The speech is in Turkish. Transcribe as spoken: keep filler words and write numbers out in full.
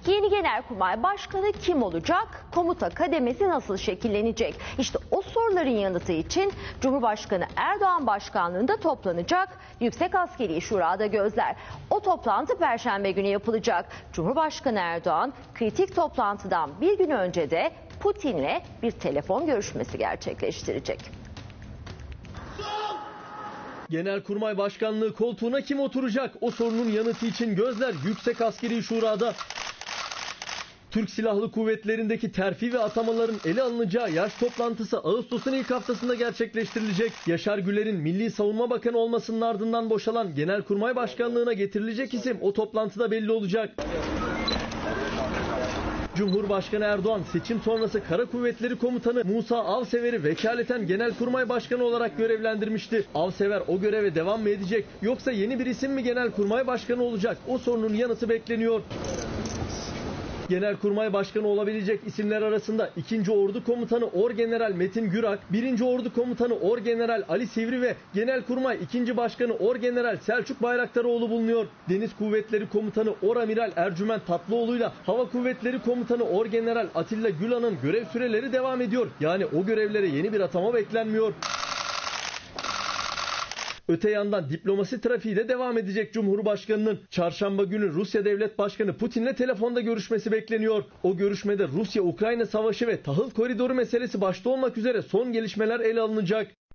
Yeni Genelkurmay Başkanı kim olacak? Komuta kademesi nasıl şekillenecek? İşte o soruların yanıtı için Cumhurbaşkanı Erdoğan başkanlığında toplanacak Yüksek Askeri Şura'da gözler. O toplantı Perşembe günü yapılacak. Cumhurbaşkanı Erdoğan kritik toplantıdan bir gün önce de Putin'le bir telefon görüşmesi gerçekleştirecek. Genelkurmay Başkanlığı koltuğuna kim oturacak? O sorunun yanıtı için gözler Yüksek Askeri Şura'da. Türk Silahlı Kuvvetleri'ndeki terfi ve atamaların ele alınacağı yaş toplantısı Ağustos'un ilk haftasında gerçekleştirilecek. Yaşar Güler'in Milli Savunma Bakanı olmasının ardından boşalan Genelkurmay Başkanlığına getirilecek isim o toplantıda belli olacak. Cumhurbaşkanı Erdoğan seçim sonrası Kara Kuvvetleri Komutanı Musa Avsever'i vekaleten Genelkurmay Başkanı olarak görevlendirmişti. Avsever o göreve devam mı edecek yoksa yeni bir isim mi Genelkurmay Başkanı olacak? O sorunun yanıtı bekleniyor. Genelkurmay Başkanı olabilecek isimler arasında ikinci. Ordu Komutanı Orgeneral Metin Gürak, birinci. Ordu Komutanı Orgeneral Ali Sivri ve Genelkurmay ikinci. Başkanı Orgeneral Selçuk Bayraktaroğlu bulunuyor. Deniz Kuvvetleri Komutanı Oramiral Ercüment Tatlıoğlu'yla Hava Kuvvetleri Komutanı Orgeneral Atilla Gülan'ın görev süreleri devam ediyor. Yani o görevlere yeni bir atama beklenmiyor. Öte yandan diplomasi trafiği de devam edecek Cumhurbaşkanı'nın. Çarşamba günü Rusya Devlet Başkanı Putin'le telefonda görüşmesi bekleniyor. O görüşmede Rusya-Ukrayna savaşı ve tahıl koridoru meselesi başta olmak üzere son gelişmeler ele alınacak.